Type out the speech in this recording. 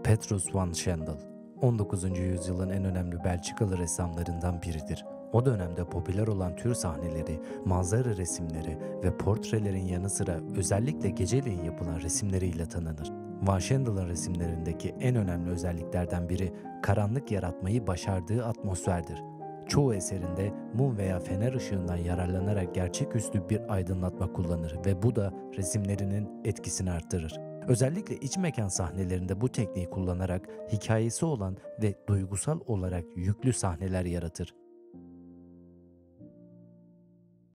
Petrus van Schendel, 19. yüzyılın en önemli Belçikalı ressamlarından biridir. O dönemde popüler olan tür sahneleri, manzara resimleri ve portrelerin yanı sıra özellikle geceleyin yapılan resimleriyle tanınır. Van Schendel'ın resimlerindeki en önemli özelliklerden biri karanlık yaratmayı başardığı atmosferdir. Çoğu eserinde mum veya fener ışığından yararlanarak gerçeküstü bir aydınlatma kullanır ve bu da resimlerinin etkisini arttırır. Özellikle iç mekan sahnelerinde bu tekniği kullanarak hikayesi olan ve duygusal olarak yüklü sahneler yaratır.